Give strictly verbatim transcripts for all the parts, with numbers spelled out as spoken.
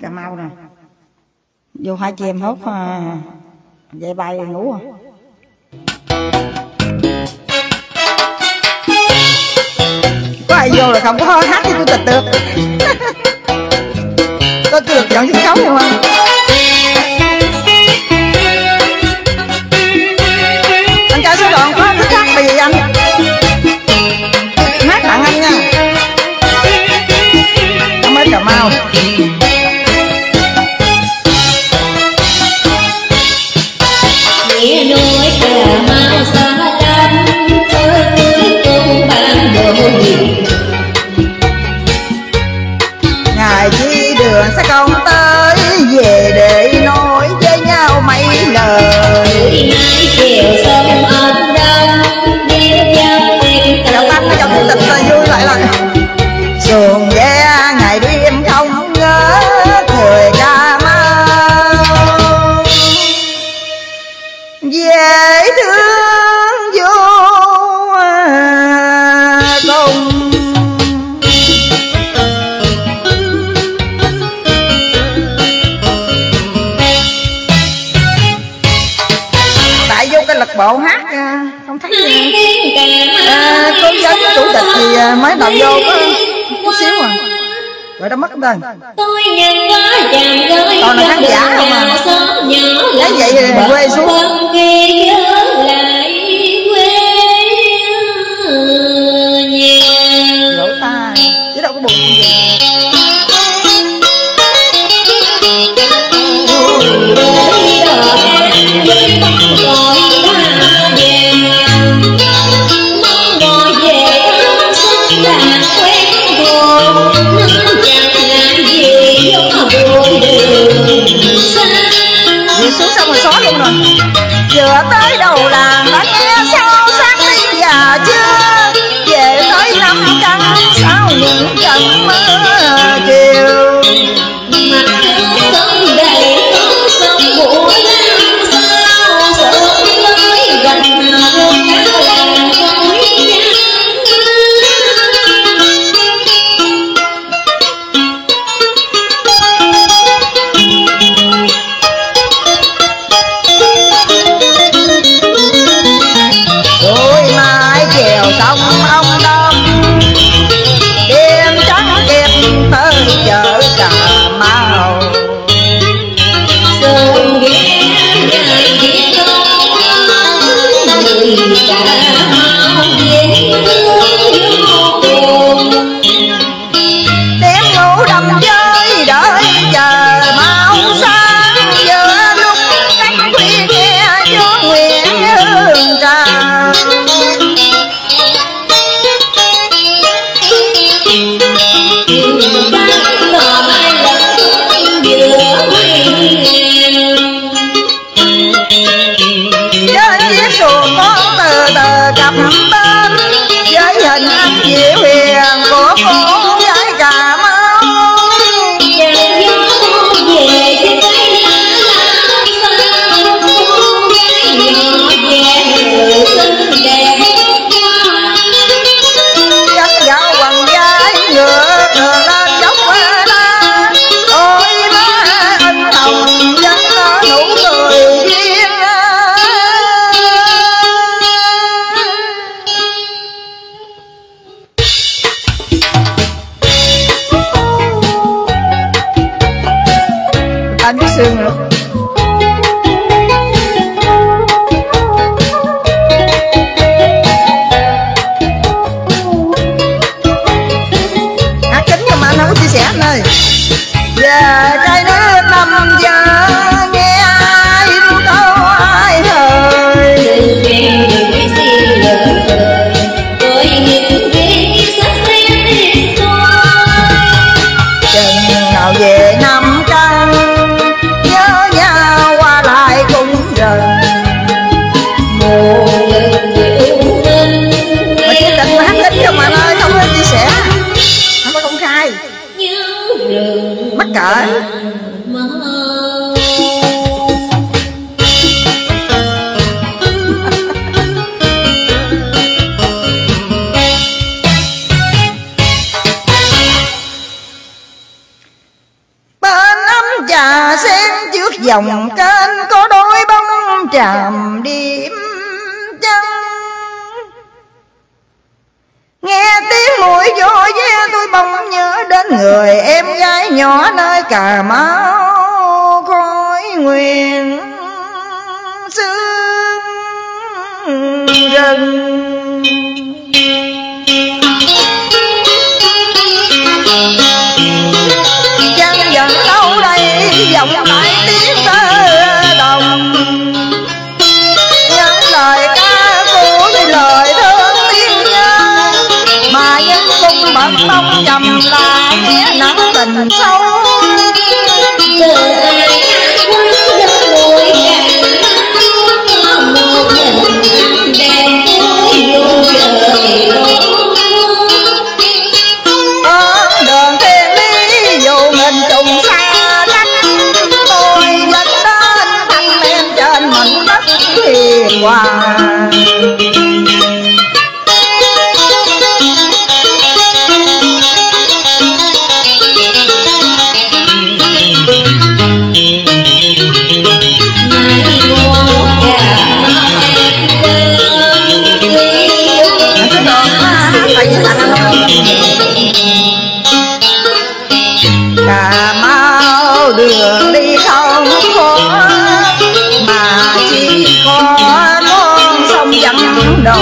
Cà Mau nè, vô hai chị em hốt dậy bay rồi ngủ à. Có ai vô là không có hát với chủ tịch được. Tôi chưa được chọn sân khấu không ạ? Anh trai số đoạn có thích hát bài gì anh? Hát tặng anh nha. Ông ở Cà Mau. Nghĩa núi Cà Mau xa lắm, ơi cưới cung ban đồ gì. Ngày chi đường sẽ không tới, về để nói với nhau mấy lời. Buổi nay chiều sông ấm đông, đêm nhau tình Cậu Tâm ở trong chủ tịch là vui lại là xuồng ghe ngày đêm không ngớ thời Cà Mau dễ thương vô cùng. Tại vô cái lực bộ hát không thấy à, cô giáo chủ tịch thì mới đầu vô có chút xíu à rồi đó mất tên. tôi nhận có chàng gái còn là khán giả không à, lấy vậy thì quê xuống lỗ tai chứ đâu có buồn gì. Đi xuống xong rồi xóa luôn rồi. Vừa tới đầu làng đã nghe sao sáng đi già chưa, về tới năm trăng sao những trận mưa chiều. Mặt nước sông đầy nước sông của năm sao sớm tới gần các làng khói trắng. Rồi mai chiều sông ông đông, đêm trắng kịp tới chợ Cà Mau. Xuồng ghe ngày đi câu người Cà Mau dễ thương vô cùng. Đêm ngủ đầm chơi đợi chờ mau sáng, giờ lúc cánh khuya nghe gió nguyện hương trà. Trên chiếc xuồng con từ từ cặp bên, với hình anh dịu hiền của cô gái Cà Mau. Chàng gió về trên cây lá lá xanh, cô gái nhỏ về người xinh đẹp quá. Dắt dạo quần vai ngựa đường lên dốc qua la, ôi má anh hồng dắt nụ cười duyên. Anh biết xương nữa. Hát chính nhưng mà anh không có chia sẻ anh ơi. Về trái nước năm giờ nghe ai ru câu ai thời. Từ quen đừng xin lời, tôi những khi sắc xanh đêm tôi. Chừng nào về năm trăng nhớ nhau qua lại cũng rời. Một lần yêu mình Mà chỉ cần hát chính không mà anh ơi, không có chia sẻ, không có công khai, nhớ rừng mắc cỡ. mơ. Bên trà sen trước dòng kênh có đôi bông tràm điểm chân. Nghe tiếng mũi vỗ ve tôi bỗng nhớ đến người em gái nhỏ nơi Cà Mau khói nguyện sương rừng. Chân dần đâu đây vọng lại tiếng tơ đồng, những lời ca của như lời thương tiếng nhớ, mà những cung bậc tông trầm là nghĩa nặng tình sâu. Từ ai quấn đất bụi Cà Mau, một nhìn đèn cuối vô trời đổ. Ở đường thiên lý dù nghìn trùng xa cách, tôi vẫn đến thăm em trên mảnh đất hiền hòa. Cà Mau đường đi không khó, mà chỉ có con sông vắng đò.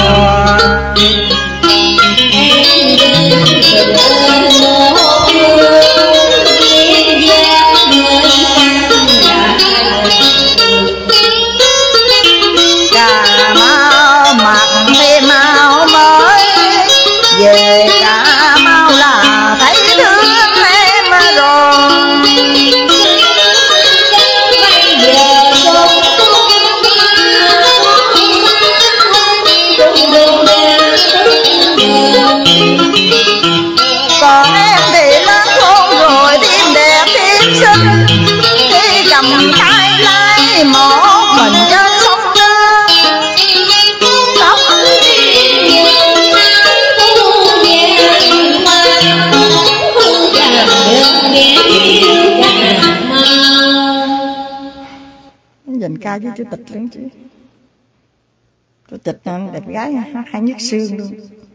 Em đến từ một phương duyên dáng người khăn lại. Cà Mau mặc thêm áo mới, về Cà Mau là thấy thương em rồi. Bây giờ sông cũng đường đen Còn em thì lớn khôn rồi, tim đẹp tim xinh, khi cầm tay lái một mình trên sông nước. Tóc dành ca với chủ tịch lớn chứ. Chủ tịch đẹp gái hai nhất xương luôn.